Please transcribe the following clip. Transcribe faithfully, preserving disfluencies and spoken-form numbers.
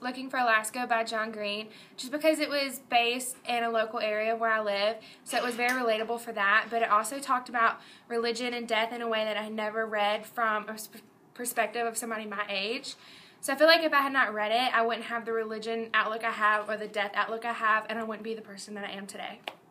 looking for Alaska by John Green, just because it was based in a local area where I live, so it was very relatable for that, but it also talked about religion and death in a way that I had never read from a perspective of somebody my age. So I feel like if I had not read it, I wouldn't have the religion outlook I have or the death outlook I have, and I wouldn't be the person that I am today.